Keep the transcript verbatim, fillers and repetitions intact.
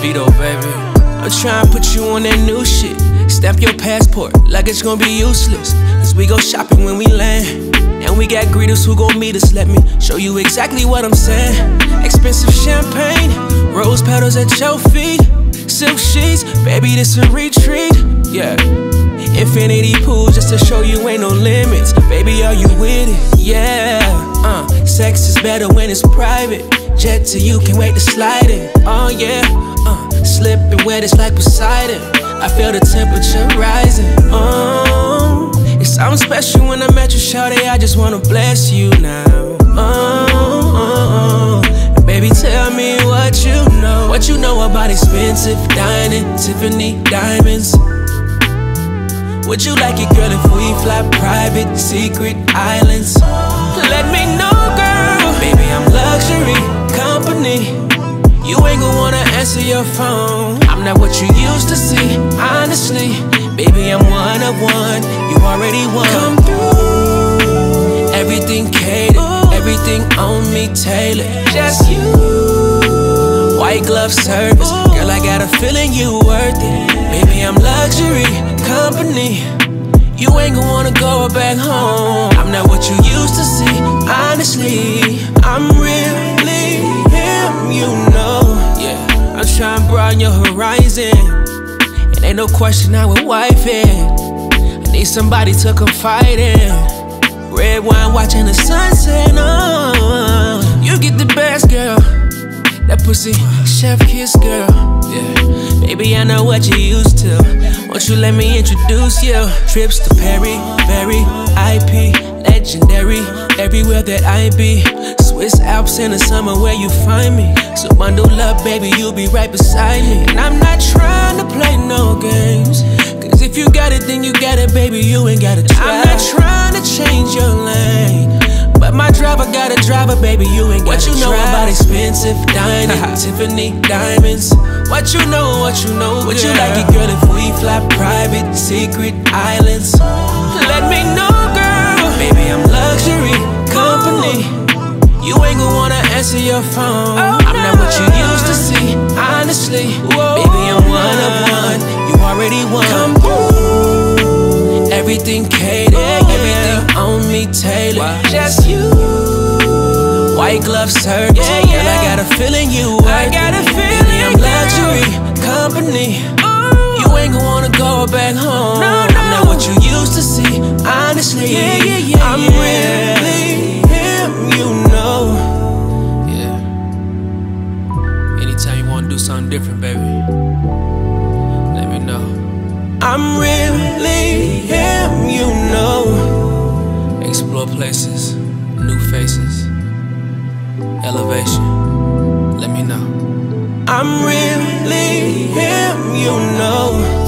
Vedo, baby. I'm trying to put you on that new shit. Stamp your passport like it's gonna be useless. Cause we go shopping when we land. And we got greeters who gon' meet us. Let me show you exactly what I'm saying. Expensive champagne, rose petals at your feet. Silk sheets, baby, this a retreat. Yeah. Infinity pool just to show you ain't no limits. Baby, are you with it? Yeah. Uh, sex is better when it's private. Jet to you, can't wait to slide it. Oh yeah. Uh, slipping wet, it's like Poseidon. I feel the temperature rising. Oh, it's something special when I'm at your shawty. I just wanna bless you now. Oh, oh, oh. Baby, tell me what you know. What you know about expensive dining, Tiffany diamonds. Would you like it, girl, if we fly private, secret islands? Let me know, girl. Baby, I'm luxury company. You ain't gon' wanna answer your phone. I'm not what you used to see, honestly. Baby, I'm one of one. You already won. Come through. Everything catered, everything on me tailored. Just you. White glove service. Girl, I got a feeling you worth it. Baby, I'm luxury company. You ain't gon' wanna go back home. I'm not what you used to see, honestly. I'm really him, you know. Yeah, I'm trying to broaden your horizon. It ain't no question I would wife it. I need somebody to confide in. Red wine watching the sunset. Oh, you get the best, girl. That pussy, chef kiss, girl. Yeah, baby, I know what you used to. Won't you let me introduce you? Trips to Perry, Berry, I P, legendary. Everywhere that I be. Swiss Alps in the summer where you find me. So bundle up, baby, you'll be right beside me. And I'm not trying to play no games. Cause if you got it, then you got it, baby, you ain't gotta try. I'm not trying to change your lane. But my driver got a driver, baby, you ain't gotta try. What you know about expensive dining, Tiffany diamonds? What you know, what you know, would you like it, girl, if we fly private, secret islands? Let me know, girl. Baby, I'm luxury company. You ain't gon' wanna answer your phone. I'm not what you used to see, honestly. Baby, I'm one of one. You already won. Come through. Everything catered, everything on me tailored. Just you. White glove service. Yeah, yeah. Girl, I got a feeling you worth I got a feeling. Baby, I'm luxury company. Ooh. You ain't gon' wanna go back home. No, no. I'm not what you used to see, honestly. Yeah, yeah, yeah, I'm yeah. really him, you know. Yeah. Anytime you wanna do something different, baby, let me know. I'm really him, you know. Explore places, new faces. Elevation, let me know. I'm really him, you know.